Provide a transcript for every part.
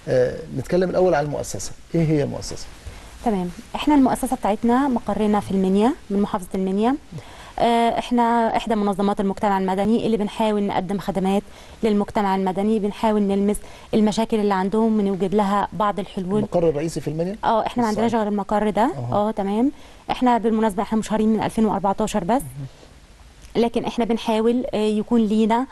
نتكلم الاول عن المؤسسه، ايه هي المؤسسه؟ تمام. احنا المؤسسه بتاعتنا مقرنا في المنيا، من محافظه المنيا. احنا احدى منظمات المجتمع المدني اللي بنحاول نقدم خدمات للمجتمع المدني، بنحاول نلمس المشاكل اللي عندهم ونوجد لها بعض الحلول. المقر الرئيسي في المنيا؟ احنا ما عندناش غير المقر ده. تمام. احنا بالمناسبه احنا مشهورين من 2014 بس، لكن احنا بنحاول يكون لينا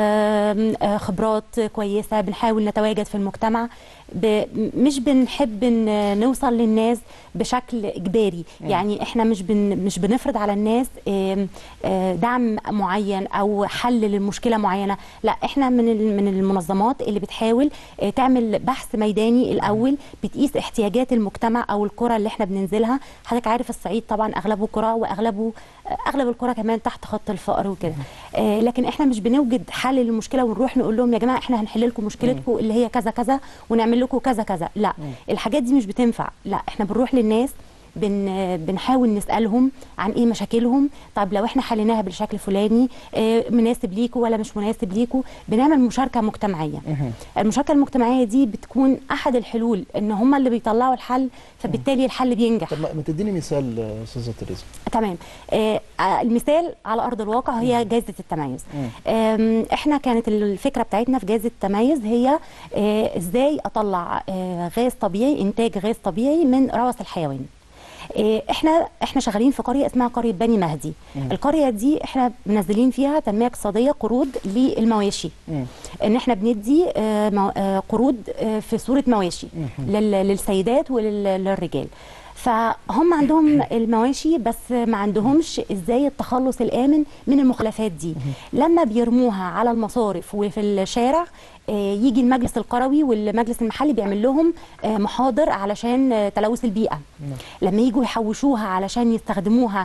خبرات كويسه، بنحاول نتواجد في المجتمع، مش بنحب نوصل للناس بشكل اجباري. يعني احنا مش بنفرض على الناس دعم معين او حل للمشكله معينه، لا احنا من المنظمات اللي بتحاول تعمل بحث ميداني الاول، بتقيس احتياجات المجتمع او القرى اللي احنا بننزلها. حضرتك عارف الصعيد طبعا اغلبه قرى، اغلب القرى كمان تحت خط الفقر وكده. لكن احنا مش بنوجد حل للمشكله ونروح نقول لهم يا جماعه احنا هنحل لكم مشكلتكم اللي هي كذا كذا ونعمل لكم كذا كذا، لا الحاجات دي مش بتنفع. لا احنا بنروح للناس، بنحاول نسالهم عن ايه مشاكلهم. طب لو احنا حليناها بالشكل الفلاني مناسب ليكوا ولا مش مناسب ليكوا؟ بنعمل مشاركه مجتمعيه. المشاركه المجتمعيه دي بتكون احد الحلول، ان هم اللي بيطلعوا الحل، فبالتالي الحل بينجح. طب ما تديني مثال استاذه تريزا؟ تمام. المثال على ارض الواقع هي جائزه التميز. احنا كانت الفكره بتاعتنا في جائزه التميز هي ازاي اطلع غاز طبيعي، انتاج غاز طبيعي من روث الحيوان. احنا شغالين في قريه اسمها قريه بني مهدي. القريه دي احنا منزلين فيها تنميه اقتصاديه، قروض للمواشي. ان احنا بندي قروض في صوره مواشي للسيدات وللرجال. فهم عندهم المواشي بس ما عندهمش ازاي التخلص الامن من المخلفات دي. لما بيرموها على المصارف وفي الشارع، يجي المجلس القروي والمجلس المحلي بيعمل لهم محاضر علشان تلوث البيئه. لما يجوا يحوشوها علشان يستخدموها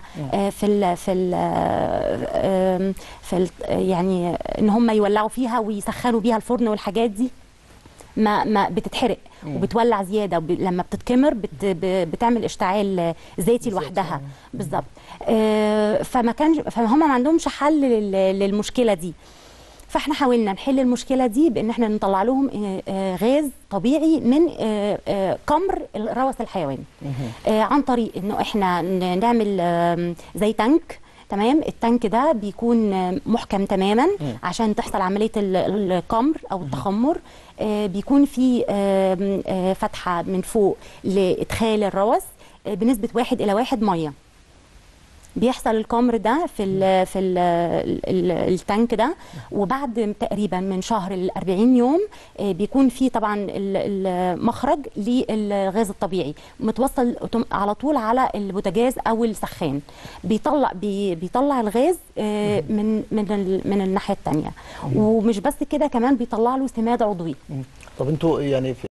يعني ان هم يولعوا فيها ويسخنوا بيها الفرن والحاجات دي، ما بتتحرق وبتولع زياده، لما بتتكمر بتعمل اشتعال ذاتي لوحدها. بالظبط. فهم ما عندهمش حل للمشكله دي. فاحنا حاولنا نحل المشكله دي بان احنا نطلع لهم غاز طبيعي من قمر روث الحيوان، عن طريق انه احنا نعمل زي تانك. تمام. التانك ده بيكون محكم تماما عشان تحصل عمليه القمر او التخمر. بيكون في فتحه من فوق لادخال الروث بنسبه 1:1 ميه. بيحصل القمر ده في التانك ده، وبعد تقريبا من شهر ل 40 يوم بيكون في طبعا المخرج للغاز الطبيعي متوصل على طول على البوتاجاز او السخان. بيطلع الغاز من الناحيه الثانيه. ومش بس كده، كمان بيطلع له سماد عضوي. طب انتوا يعني